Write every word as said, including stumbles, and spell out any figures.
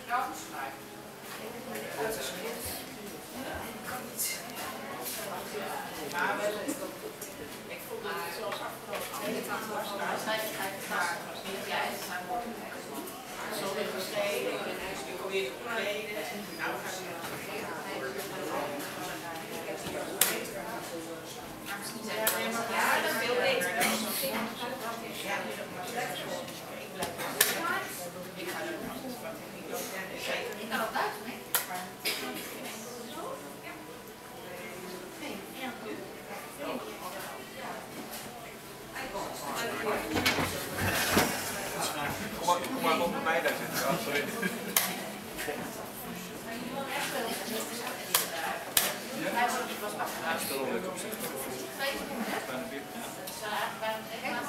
Kom maar onder mij daar zitten. Oh, sorry. Ja? Hij was afgehaald. Stel op zich. Bijna weer.